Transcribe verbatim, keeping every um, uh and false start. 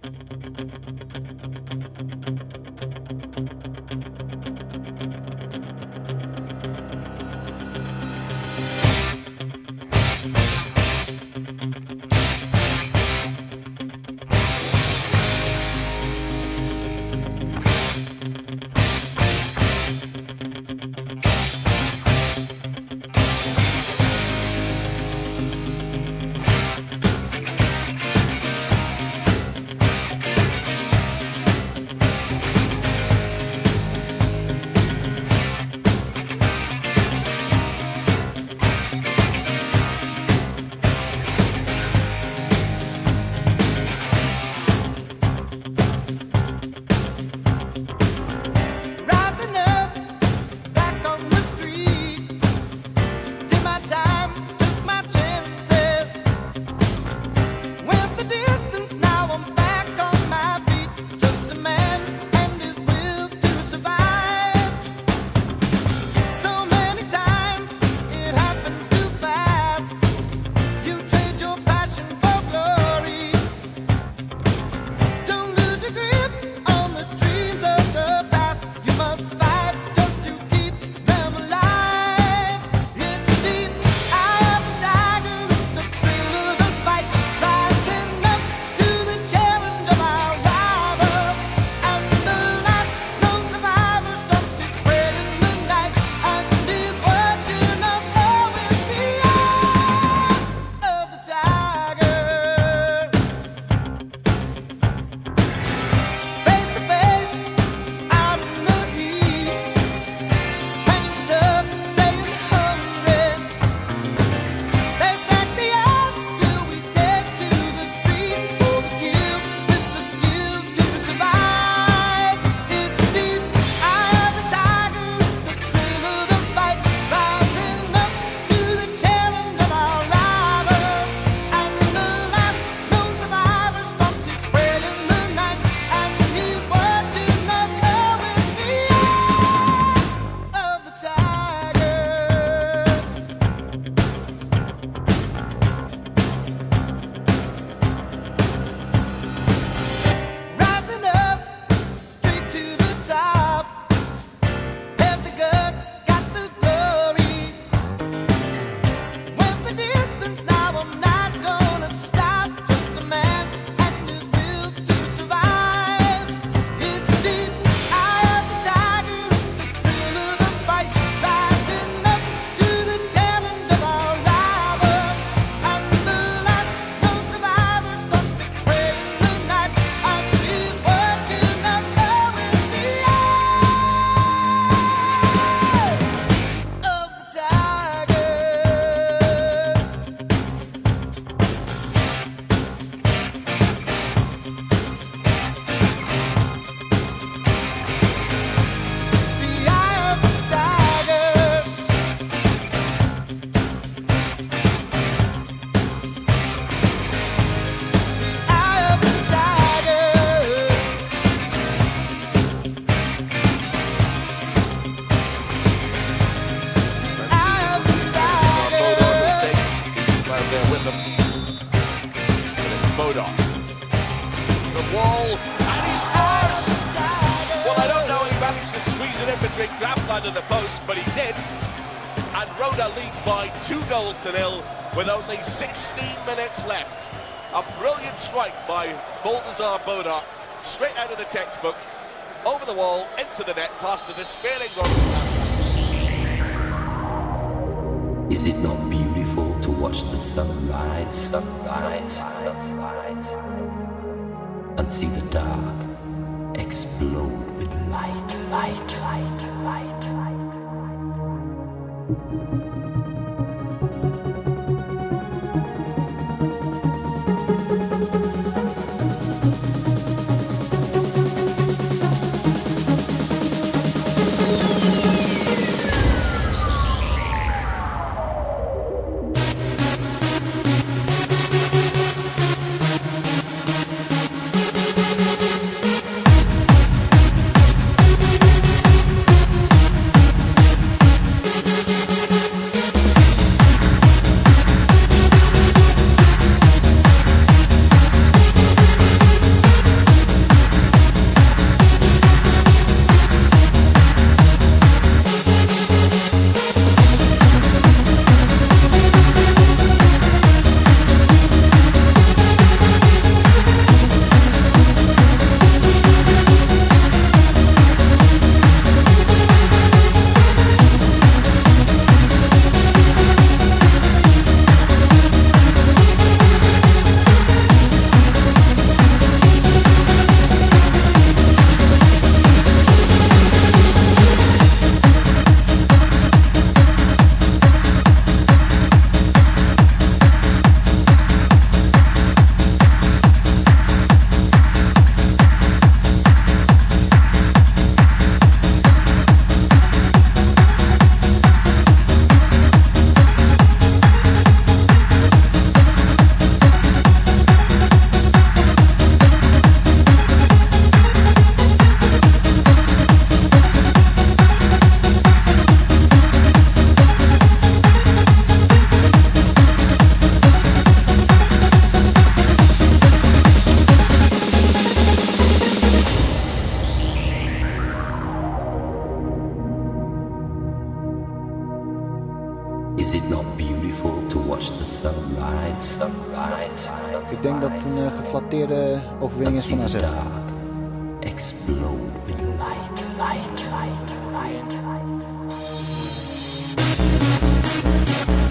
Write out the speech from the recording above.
Under the post, but he did, and Roda lead by two goals to nil with only sixteen minutes left. A brilliant strike by Balthazar Bodart, straight out of the textbook, over the wall, into the net, past the despairing Roda. Is it not beautiful to watch the sunrise, sunrise, sunrise, and see the dark explode with light, light, light, light, light. Ik denk dat het een uh, geflatteerde overwinning is van A Z. Explode with light, light, light, light.